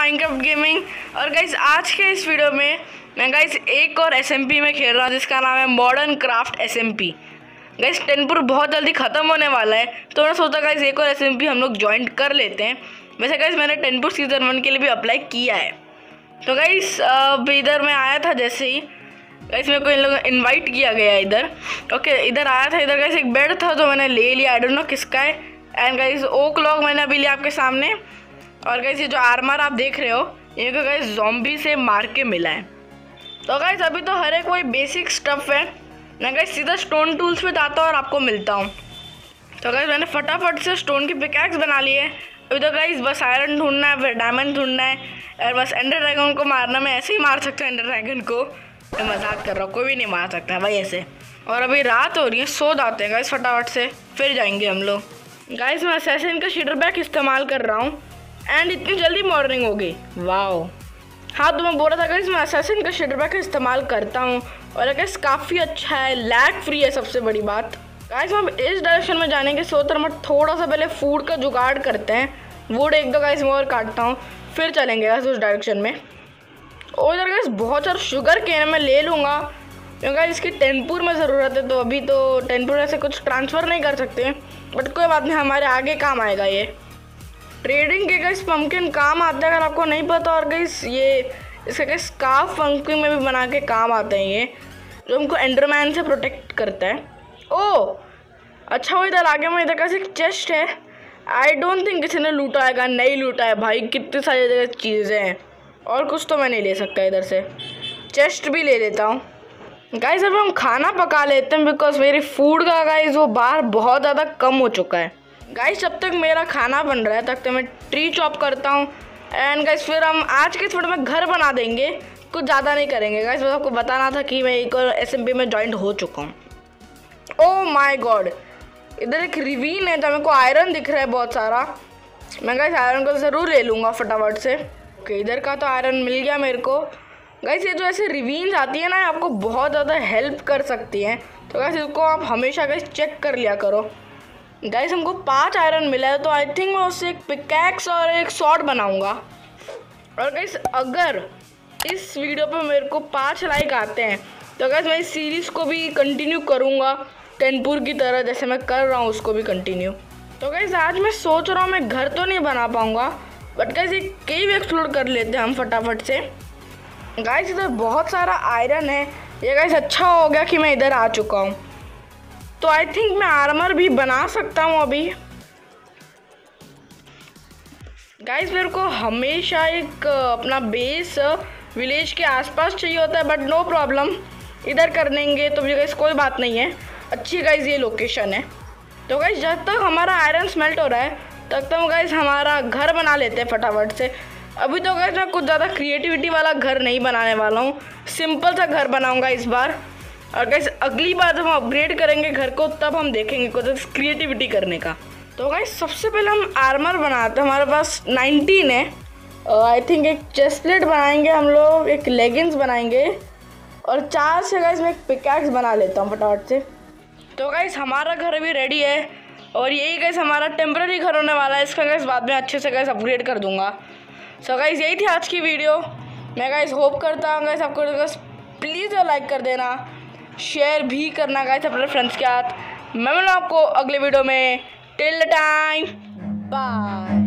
Minecraft gaming. और guys आज के इस वीडियो में मैं गाइस एक और SMP में खेल रहा हूँ जिसका नाम है मॉडर्न क्राफ्ट SMP। गाइस टेनपुर बहुत जल्दी ख़त्म होने वाला है तो मैंने सोचा गाइस एक और SMP हम लोग ज्वाइन कर लेते हैं। वैसे गाइस मैंने टेनपुर सीज़न 1 के लिए भी अप्लाई किया है। तो गाइस इधर मैं आया था जैसे ही गाइस मेरे को इन लोगों इन्वाइट किया गया इधर। ओके इधर आया था, इधर गाइस एक बेड था जो मैंने ले लिया, आई डोंट नो किसका है। एंड गाइस ओक लॉग मैंने अभी लिया आपके सामने। और गाइस ये जो आर्मर आप देख रहे हो ये को गाइस ज़ॉम्बी से मार के मिला है। तो गाइस अभी तो हर एक कोई बेसिक स्टफ़ है, मैं गाइस सीधा स्टोन टूल्स पे जाता हूँ और आपको मिलता हूँ। तो गाइस मैंने फटाफट से स्टोन की पिकैक्स बना ली है। अभी तो गाइस बस आयरन ढूंढना है, फिर डायमंड ढूंढना है और बस एंडर ड्रैगन को मारना। मैं ऐसे ही मार सकता हूँ एंडर ड्रैगन को, मैं मजाक कर रहा हूँ, कोई भी नहीं मार सकता भाई ऐसे। और अभी रात हो रही है, सो जाते हैं गाइस फटाफट से, फिर जाएंगे हम लोग। गाइस मैं असैसिन का शीटर बैग इस्तेमाल कर रहा हूँ एंड इतनी जल्दी मॉर्निंग हो गई, वाओ। हाँ तो मैं बोल रहा था गाइस मैं असैसिन का शीटर बैग का इस्तेमाल करता हूँ और गाइस काफ़ी अच्छा है, लैग फ्री है सबसे बड़ी बात। गाइस हम इस डायरेक्शन में जाने के सोच मत थोड़ा सा पहले फूड का जुगाड़ करते हैं। वुड एक दो गाइस मैं और काटता हूँ, फिर चलेंगे गाइस उस डायरेक्शन में। और इधर गाइस बहुत सारा शुगर केन मैं ले लूँगा क्योंकि इसकी टेनपुर में ज़रूरत है। तो अभी तो टेनपुर से कुछ ट्रांसफ़र नहीं कर सकते, बट कोई बात नहीं, हमारे आगे काम आएगा ये। ट्रेडिंग के गाइस पंपकिन काम आता है अगर आपको नहीं पता। और गाइस ये इसका गाइस स्कार्फ पंपकिन में भी बना के काम आते हैं ये, जो हमको एंडरमैन से प्रोटेक्ट करता है। ओह अच्छा वो इधर आगे में इधर का एक चेस्ट है, आई डोंट थिंक किसी ने लूटा है। नहीं लूटा है भाई, कितनी सारी जगह चीज़ें हैं और कुछ तो मैं नहीं ले सकता। इधर से चेस्ट भी ले लेता हूँ। गाइस अब हम खाना पका लेते हैं बिकॉज मेरी फूड का गाइस वो बाहर बहुत ज़्यादा कम हो चुका है। गाइस जब तक मेरा खाना बन रहा है तब तक मैं ट्री चॉप करता हूँ एंड गाइस फिर हम आज के थोड़ा में घर बना देंगे, कुछ ज़्यादा नहीं करेंगे। गाइस बस आपको बताना था कि मैं एक और SMP में ज्वाइन हो चुका हूँ। ओह माय गॉड इधर एक रिवीन है जहाँ मेरे को आयरन दिख रहा है बहुत सारा। मैं गाइस आयरन को ज़रूर ले लूँगा फटाफट से। ओके इधर का तो आयरन मिल गया मेरे को। गाइस ये जो ऐसे रिवीन्स आती है ना आपको बहुत ज़्यादा हेल्प कर सकती हैं, तो गाइस इसको आप हमेशा गाइस चेक कर लिया करो। गाइस हमको 5 आयरन मिला है तो आई थिंक मैं उससे एक पिकैक्स और एक स्वॉर्ड बनाऊंगा। और गाइस अगर इस वीडियो पे मेरे को 5 लाइक आते हैं तो गाइस मैं इस सीरीज़ को भी कंटिन्यू करूँगा टेनपुर की तरह, जैसे मैं कर रहा हूँ उसको भी कंटिन्यू। तो गाइस आज मैं सोच रहा हूँ मैं घर तो नहीं बना पाऊँगा, बट गाइस एक केव एक्सप्लोर कर लेते हैं हम फटाफट से। गाइस इधर बहुत सारा आयरन है, ये गाइस अच्छा हो गया कि मैं इधर आ चुका हूँ। तो आई थिंक मैं आर्मर भी बना सकता हूँ अभी। गाइस मेरे को हमेशा एक अपना बेस विलेज के आसपास चाहिए होता है, बट नो प्रॉब्लम इधर कर लेंगे तो भी गाइस कोई बात नहीं है। अच्छी गाइस ये लोकेशन है। तो गाइस जब तक हमारा आयरन स्मेल्ट हो रहा है तब तक गाइस हमारा घर बना लेते हैं फटाफट से। अभी तो गाइस मैं कुछ ज़्यादा क्रिएटिविटी वाला घर नहीं बनाने वाला हूँ, सिंपल सा घर बनाऊँगा इस बार। और गाइस अगली बार जब हम अपग्रेड करेंगे घर को तब हम देखेंगे कुछ क्रिएटिविटी करने का। तो गाइस सबसे पहले हम आर्मर बनाते हैं, हमारे पास 19 है। आई थिंक एक चेस्ट प्लेट बनाएंगे हम लोग, एक लेगिंग्स बनाएंगे और 4 से गाइस मैं एक पिकैक्स बना लेता हूँ फटाफट से। तो गाइस हमारा घर अभी रेडी है और यही गाइस हमारा टेम्पररी घर होने वाला है। इसका गाइस बाद में अच्छे से गाइस अपग्रेड कर दूँगा। सो गाइस यही थी आज की वीडियो। मैं गाइस होप करता हूँ गाइस आपको प्लीज़ लाइक कर देना, शेयर भी करना गाइस अपने फ्रेंड्स के साथ। मैं मिलूँ आपको अगले वीडियो में। Till the time bye.